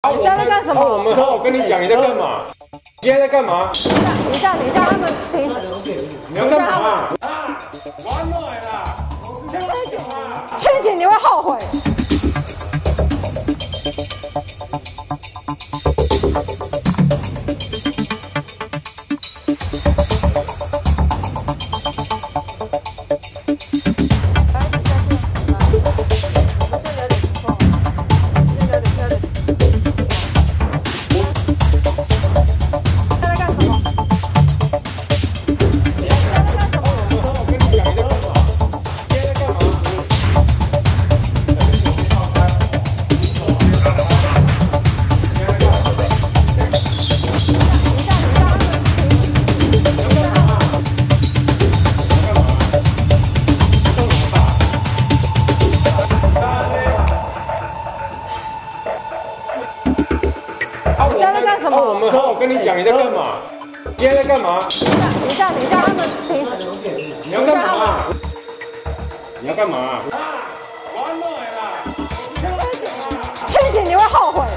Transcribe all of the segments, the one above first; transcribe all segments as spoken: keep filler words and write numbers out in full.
你现在在干什么？ 我们好好跟你讲，你在干嘛？你现在在干嘛？ 等一下，等一下，他们停。 你要干嘛？啊！玩弄啦！ 庆庆，你会后悔。 我们好好跟你讲，你在干嘛？你现在在干嘛？ 等一下，等一下，他们停。 你要干嘛？你要干嘛？啊！玩弄啦！ 庆庆，你会后悔。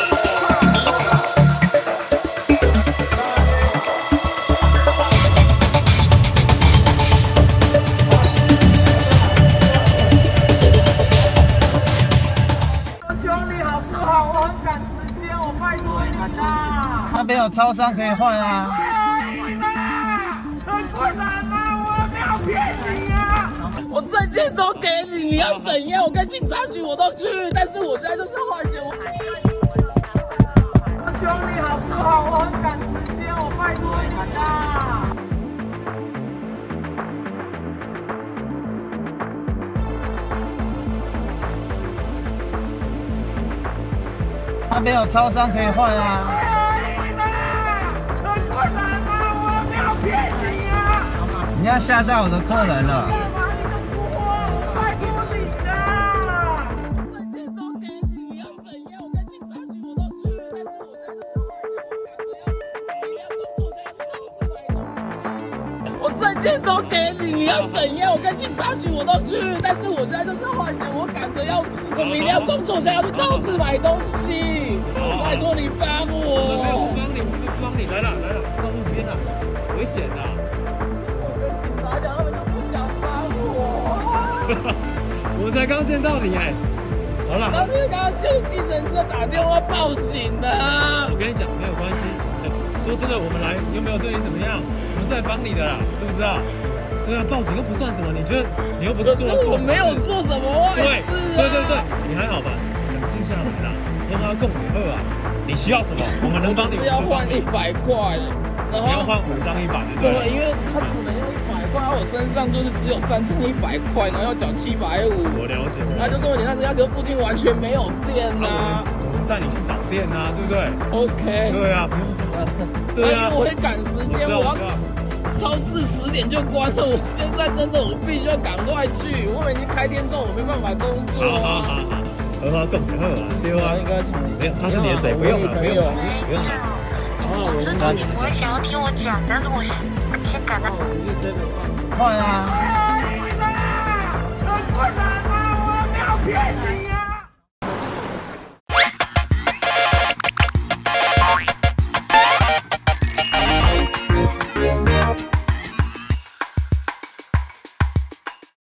那边有超商可以换啊！ 很困难吗？我没有骗你啊！我证件都给你，你要怎样？我跟警察局我都去，但是我现在就是换钱。我兄弟好吃好，我很赶时间，我拜托你啦！ 那边有超商可以换啊！你要吓到我的客人了。 拜托你了！证件都给你，你要怎样？我跟警察局我都去，但是我证件都给你，你要怎样？我跟警察局我都去，但是我现在就是换钱，我赶着要，我明天要工作，现在要去超市买东西。拜托你帮我！没有，我帮你，我就帮你。来了来了，到路边了，危险的。 我才刚见到你哎，好了。 但是刚刚就是计程车打电话报警的。 我跟你讲没有关系，说真的，我们来又没有对你怎么样，我们是来帮你的啦，知不知道？对啊，报警又不算什么，你觉得你又不是做了错？我没有做什么坏事。对对对对，你还好吧？冷静下来啦，让他供你喝啊。你需要什么？我们能帮你。 是要换一百块，然后你要换五张一百，对不对？ 对，因为他只能用一百块，我身上就是只有三张一百块，然后要缴七百五。 我了解。 他就这么简单，人家可附近完全没有店呐。 我们带你去找店啊，对不对 ？OK。 对啊，不用这样。对啊， 因为我会赶时间，我要超市十点就关了，我现在真的我必须要赶快去，我们已经开天窗，我没办法工作。 好好好好。荷花更不喝啊，对啊，应该从没有，他是你的水，不用了，不用了，不用了。 我知道你不会想要听我讲，但是我先先赶到。 换啊！ 很困难吗？我没有骗你啊！